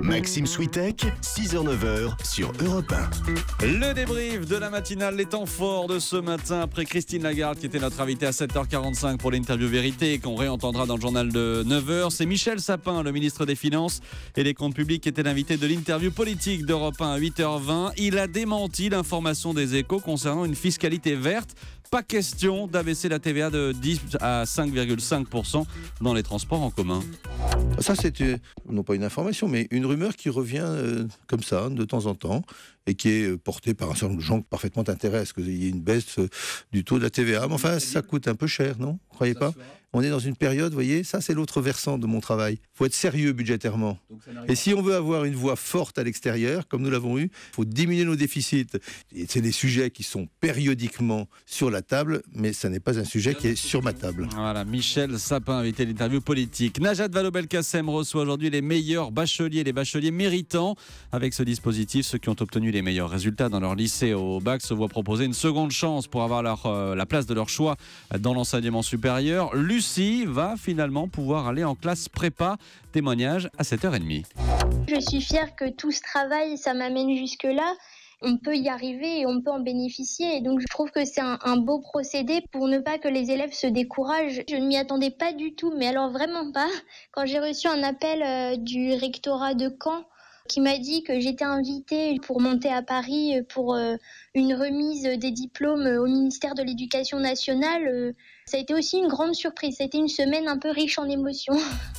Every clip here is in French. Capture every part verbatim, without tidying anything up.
Maxime Switek, six heures neuf heures sur Europe un. Le débrief de la matinale, les temps forts de ce matin après Christine Lagarde qui était notre invitée à sept heures quarante-cinq pour l'interview vérité et qu'on réentendra dans le journal de neuf heures. C'est Michel Sapin, le ministre des Finances et des Comptes Publics, qui était l'invité de l'interview politique d'Europe un à huit heures vingt. Il a démenti l'information des Échos concernant une fiscalité verte. Pas question d'abaisser la T V A de dix à cinq virgule cinq pour cent dans les transports en commun. Ça, c'est euh, non pas une information, mais une rumeur qui revient euh, comme ça, de temps en temps, et qui est portée par un certain nombre de gens qui parfaitement intéressent qu'il y ait une baisse euh, du taux de la T V A. Mais enfin, ça coûte un peu cher, non ? Vous croyez pas ? On est dans une période, vous voyez, ça c'est l'autre versant de mon travail. Il faut être sérieux budgétairement. Et si on veut avoir une voix forte à l'extérieur, comme nous l'avons eu, il faut diminuer nos déficits. Et c'est des sujets qui sont périodiquement sur la table, mais ça n'est pas un sujet qui est sur ma table. Voilà, Michel Sapin, invité de l'interview politique. Najat Vallaud-Belkacem reçoit aujourd'hui les meilleurs bacheliers, les bacheliers méritants. Avec ce dispositif, ceux qui ont obtenu les meilleurs résultats dans leur lycée au bac se voient proposer une seconde chance pour avoir leur, euh, la place de leur choix dans l'enseignement supérieur. Lucie va finalement pouvoir aller en classe prépa. Témoignage à sept heures trente. Je suis fière que tout ce travail, ça m'amène jusque-là. On peut y arriver et on peut en bénéficier. Et donc, je trouve que c'est un, un beau procédé pour ne pas que les élèves se découragent. Je ne m'y attendais pas du tout, mais alors vraiment pas. Quand j'ai reçu un appel euh, du rectorat de Caen qui m'a dit que j'étais invitée pour monter à Paris pour euh, une remise des diplômes au ministère de l'Éducation nationale, euh, ça a été aussi une grande surprise. Ça a été une semaine un peu riche en émotions.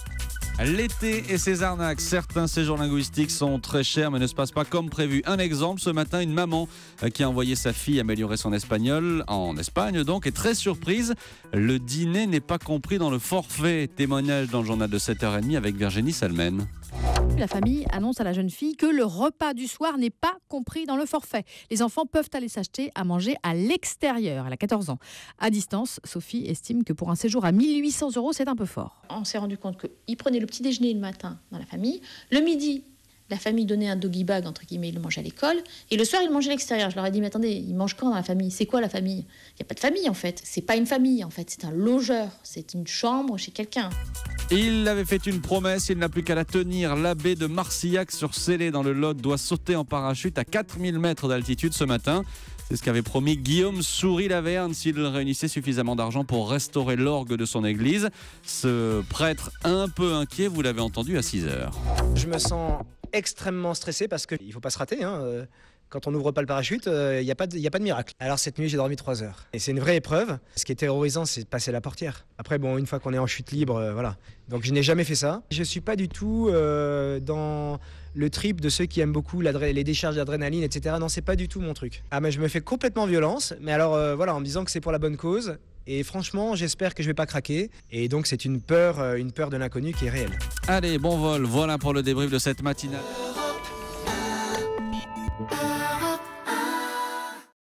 L'été et ses arnaques. Certains séjours linguistiques sont très chers mais ne se passent pas comme prévu. Un exemple, ce matin, une maman qui a envoyé sa fille améliorer son espagnol en Espagne donc est très surprise. Le dîner n'est pas compris dans le forfait. Témoignage dans le journal de sept heures trente avec Virginie Salmen. La famille annonce à la jeune fille que le repas du soir n'est pas compris dans le forfait. Les enfants peuvent aller s'acheter à manger à l'extérieur. Elle a quatorze ans. À distance, Sophie estime que pour un séjour à mille huit cents euros, c'est un peu fort. On s'est rendu compte qu'ils prenaient le petit déjeuner le matin dans la famille. Le midi, la famille donnait un doggy bag, entre guillemets, ils le mangeaient à l'école. Et le soir, ils le mangeaient à l'extérieur. Je leur ai dit, mais attendez, ils mangent quand dans la famille ? C'est quoi la famille ? Il n'y a pas de famille, en fait. C'est pas une famille, en fait. C'est un logeur. C'est une chambre chez quelqu'un. Il avait fait une promesse, il n'a plus qu'à la tenir. L'abbé de Marcillac-sur-Célé dans le Lot doit sauter en parachute à quatre mille mètres d'altitude ce matin. C'est ce qu'avait promis Guillaume Souris-Laverne s'il réunissait suffisamment d'argent pour restaurer l'orgue de son église. Ce prêtre un peu inquiet, vous l'avez entendu à six heures. Je me sens extrêmement stressé parce qu'il ne faut pas se rater. Hein. Quand on n'ouvre pas le parachute, il euh, n'y a, a pas de miracle. Alors cette nuit, j'ai dormi trois heures. Et c'est une vraie épreuve. Ce qui est terrorisant, c'est de passer la portière. Après, bon, une fois qu'on est en chute libre, euh, voilà. Donc je n'ai jamais fait ça. Je ne suis pas du tout euh, dans le trip de ceux qui aiment beaucoup les décharges d'adrénaline, et cetera. Non, c'est pas du tout mon truc. Ah, mais je me fais complètement violence. Mais alors, euh, voilà, en me disant que c'est pour la bonne cause. Et franchement, j'espère que je ne vais pas craquer. Et donc, c'est une peur, euh, une peur de l'inconnu qui est réelle. Allez, bon vol. Voilà pour le débrief de cette matinale.